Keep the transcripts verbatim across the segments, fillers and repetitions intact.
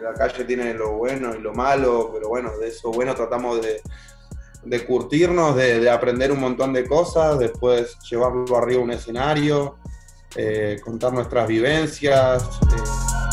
la calle tiene lo bueno y lo malo, pero bueno, de eso bueno tratamos de, de curtirnos, de, de aprender un montón de cosas, después llevarlo arriba a un escenario, eh, contar nuestras vivencias. Eh.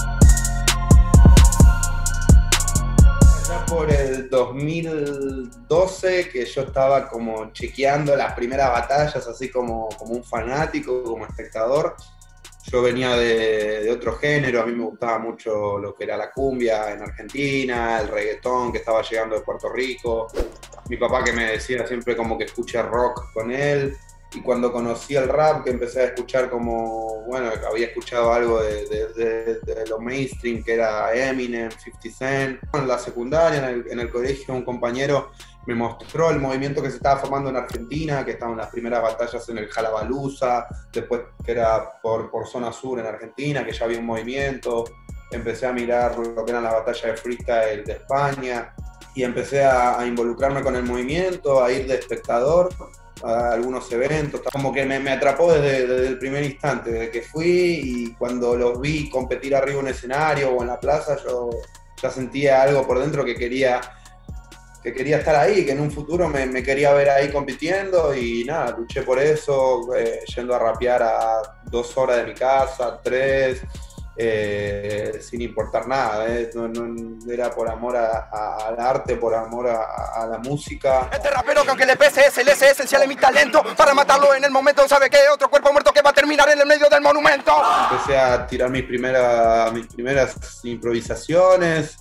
Ya por el dos mil doce, que yo estaba como chequeando las primeras batallas, así como, como un fanático, como espectador. Yo venía de, de otro género, a mí me gustaba mucho lo que era la cumbia en Argentina, el reggaetón que estaba llegando de Puerto Rico. Mi papá que me decía siempre como que escuché rock con él. Y cuando conocí el rap, que empecé a escuchar como, bueno, había escuchado algo de, de, de, de lo mainstream, que era Eminem, fifty Cent. En la secundaria, en el, en el colegio, un compañero me mostró el movimiento que se estaba formando en Argentina, que estaban las primeras batallas en el Jalabaluza, después que era por, por zona sur en Argentina, que ya había un movimiento. Empecé a mirar lo que eran las batallas de freestyle de España y empecé a, a involucrarme con el movimiento, a ir de espectador a algunos eventos, como que me, me atrapó desde, desde el primer instante, desde que fui, y cuando los vi competir arriba en un escenario o en la plaza, yo ya sentía algo por dentro que quería, que quería estar ahí, que en un futuro me, me quería ver ahí compitiendo, y nada, luché por eso, eh, yendo a rapear a dos horas de mi casa, tres, Eh, sin importar nada, eh. no, no, era por amor a, a, al arte, por amor a, a la música. Este rapero que aunque le pese es el es esencial en mi talento, para matarlo en el momento, sabe que otro cuerpo muerto que va a terminar en el medio del monumento. Empecé a tirar mis primeras, mis primeras improvisaciones,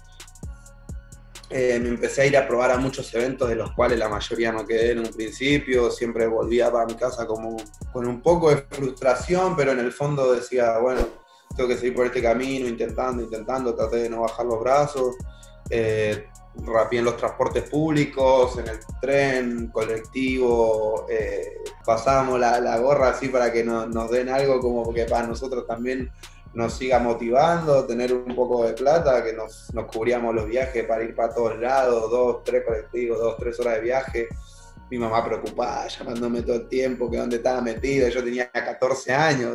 eh, me empecé a ir a probar a muchos eventos de los cuales la mayoría no quedé en un principio, siempre volvía para mi casa como con un poco de frustración, pero en el fondo decía, bueno, tengo que seguir por este camino, intentando, intentando, traté de no bajar los brazos, eh, rapeé en los transportes públicos, en el tren, colectivo, eh, pasábamos la, la gorra así para que no, nos den algo como que para nosotros también nos siga motivando, tener un poco de plata, que nos, nos cubríamos los viajes para ir para todos lados, dos, tres colectivos, dos, tres horas de viaje. Mi mamá preocupada, llamándome todo el tiempo, que dónde estaba metido, yo tenía catorce años,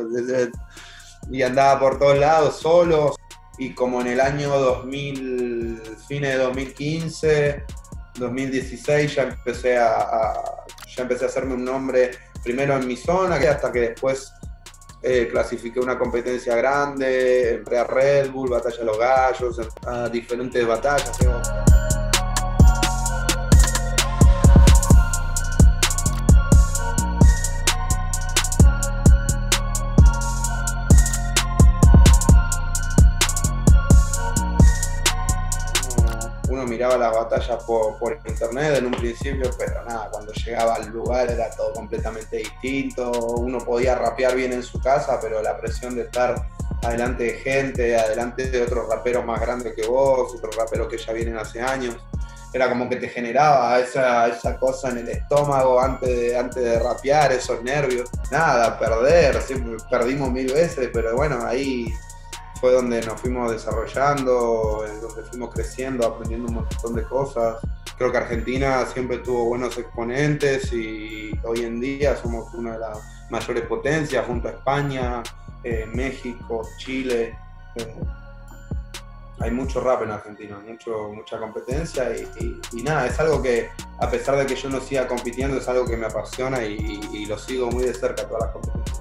y andaba por todos lados solo, y como en el año dos mil, fines de dos mil quince, dos mil dieciséis ya empecé a, a, ya empecé a hacerme un nombre primero en mi zona, hasta que después eh, clasifiqué una competencia grande, entré a Red Bull, Batalla de los Gallos, a diferentes batallas. Uno miraba las batallas por, por internet en un principio, pero nada, cuando llegaba al lugar era todo completamente distinto. Uno podía rapear bien en su casa, pero la presión de estar adelante de gente, adelante de otros raperos más grandes que vos, otros raperos que ya vienen hace años, era como que te generaba esa, esa cosa en el estómago antes de, antes de rapear, esos nervios. Nada, perder, siempre perdimos mil veces, pero bueno, ahí fue donde nos fuimos desarrollando, donde fuimos creciendo, aprendiendo un montón de cosas. Creo que Argentina siempre tuvo buenos exponentes y hoy en día somos una de las mayores potencias junto a España, eh, México, Chile. Eh, hay mucho rap en Argentina, mucho, mucha competencia y, y, y nada, es algo que a pesar de que yo no siga compitiendo, es algo que me apasiona y, y, y lo sigo muy de cerca todas las competencias.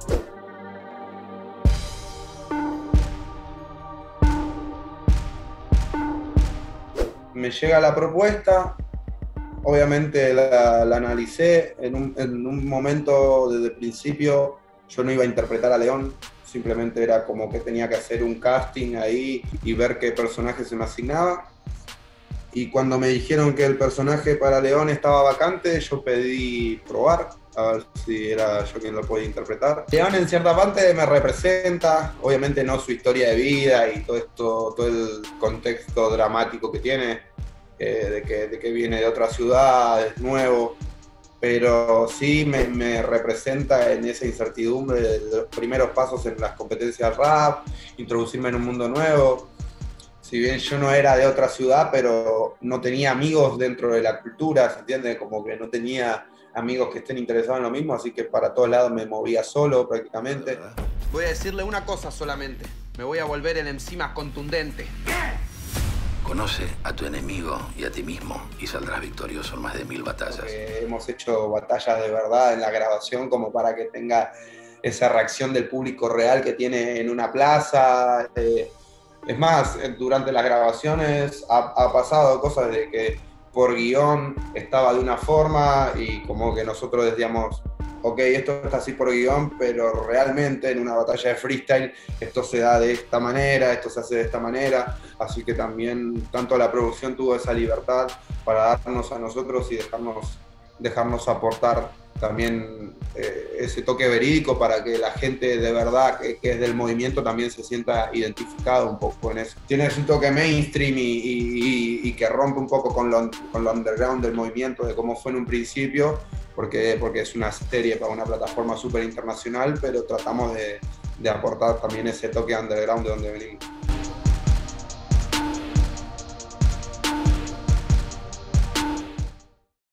Me llega la propuesta, obviamente la, la analicé, en un, en un momento desde el principio yo no iba a interpretar a León, simplemente era como que tenía que hacer un casting ahí y ver qué personaje se me asignaba. Y cuando me dijeron que el personaje para León estaba vacante, yo pedí probar, a ver si era yo quien lo podía interpretar. León en cierta parte me representa, obviamente no su historia de vida y todo esto, todo el contexto dramático que tiene, eh, de, que, de que viene de otra ciudad, es nuevo, pero sí me, me representa en esa incertidumbre de los primeros pasos en las competencias rap, introducirme en un mundo nuevo. Si bien yo no era de otra ciudad, pero no tenía amigos dentro de la cultura, ¿se entiende? Como que no tenía amigos que estén interesados en lo mismo, así que para todos lados me movía solo prácticamente. Voy a decirle una cosa solamente, me voy a volver el M C más contundente. Conoce a tu enemigo y a ti mismo y saldrás victorioso en más de mil batallas. Eh, hemos hecho batallas de verdad en la grabación como para que tenga esa reacción del público real que tiene en una plaza. Eh, es más, durante las grabaciones ha, ha pasado cosas de que por guión estaba de una forma y como que nosotros decíamos, ok, esto está así por guión, pero realmente en una batalla de freestyle esto se da de esta manera, esto se hace de esta manera, así que también tanto la producción tuvo esa libertad para darnos a nosotros y dejarnos, dejarnos aportar también eh, ese toque verídico para que la gente de verdad que, que es del movimiento también se sienta identificado un poco en eso. Tienes un toque mainstream y, y, y, y que rompe un poco con lo, con lo underground del movimiento, de cómo fue en un principio, porque, porque es una serie para una plataforma súper internacional, pero tratamos de, de aportar también ese toque underground de donde venimos.